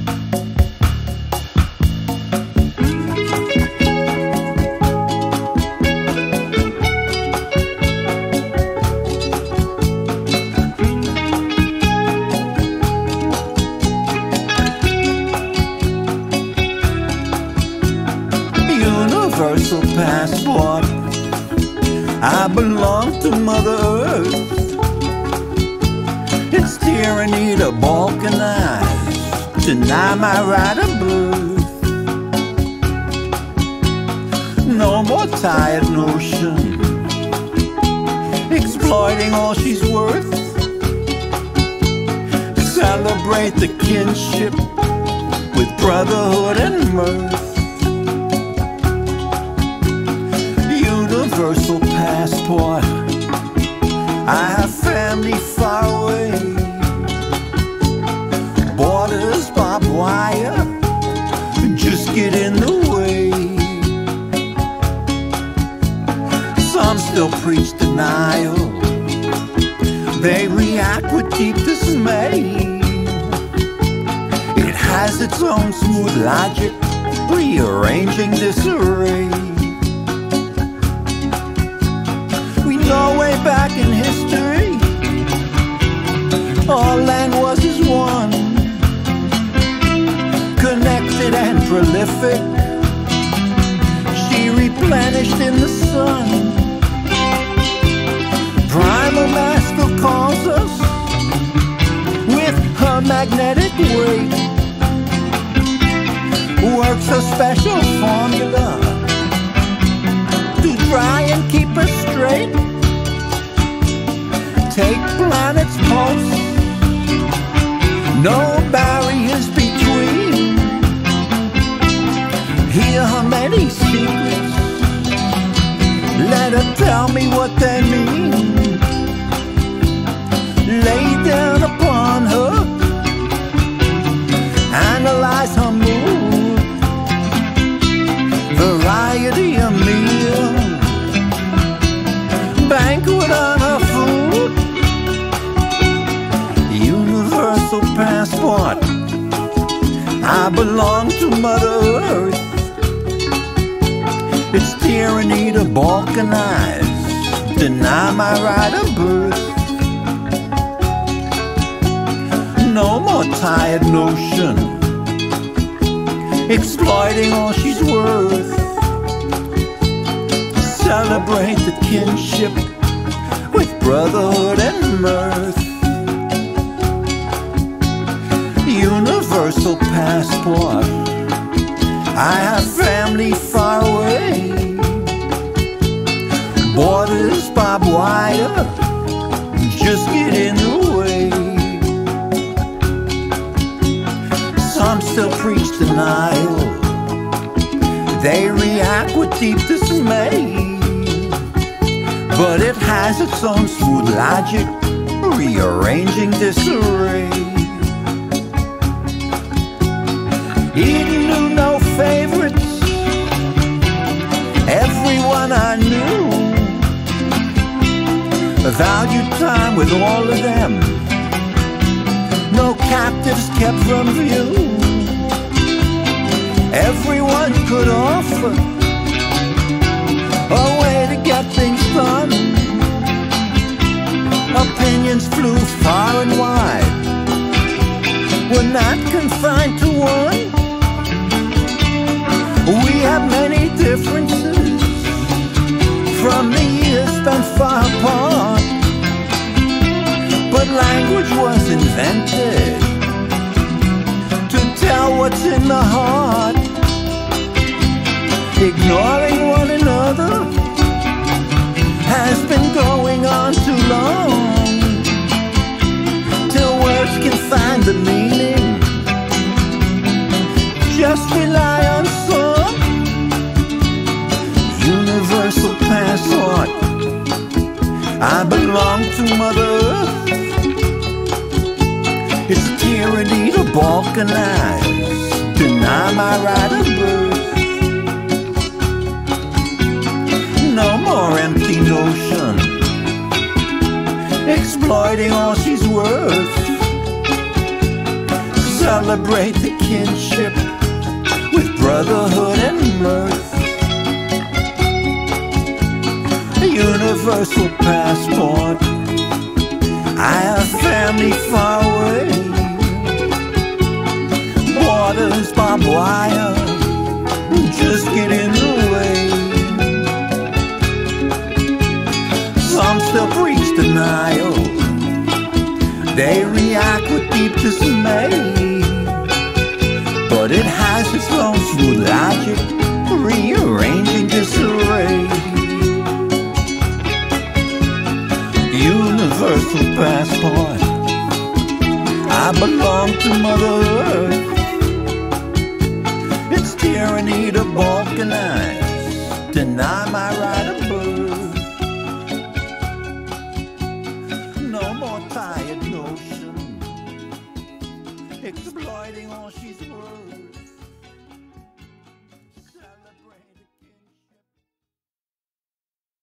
Universal passport, I belong to Mother Earth. It's tyranny to balkanize, deny my right of birth. No more tired notion, exploiting all she's worth. Celebrate the kinship with brotherhood and mirth. Universal passport, I have family far away. Borders, barbed wire, just get in the way. Some still preach denial, they react with deep dismay. It has its own smooth logic, rearranging disarray. No way back in history, all land was as one, connected and prolific. She replenished in the sun. Primal master calls us with her magnetic weight. Works a special formula to try and keep us straight. Take planets' pulse, no barriers between. Hear her many secrets, let her tell me what they mean. Lay down upon her, analyze her mood, variety of meal, banquet on her food. Universal passport, I belong to Mother Earth. It's tyranny to balkanize, deny my right of birth. No more tired notion, exploiting all she's worth. Celebrate the kinship with brotherhood and mirth. Universal passport, I have family far away. Borders, barbed wire, just get in the way. Some still preach denial, they react with deep dismay. But it has its own smooth logic, rearranging disarray. Eden knew no favorites, everyone I knew valued time with all of them, no captives kept from view. Everyone could offer a way to get things done. Opinions flew far and wide, were not confined to one. We have many differences from the years spent far apart, but language was invented to tell what's in the heart. Ignoring one another has been going on too long, till words can find the meaning. Just rely on some universal passport. I belong to Mother Earth. It's tyranny to balkanize, deny my right of birth. No more empty notion, exploiting all she's worth. celebrate the kinship with brotherhood and mirth. A universal passport. I have family far away. Borders, barbed wire, just get in the way. Some still preach denial. They react with deep dismay. But it has its own smooth logic, rearranging disarray. Universal passport. I belong to Mother Earth. It's tyranny to balkanize, deny my right of birth. No more tired notion, exploiting all she's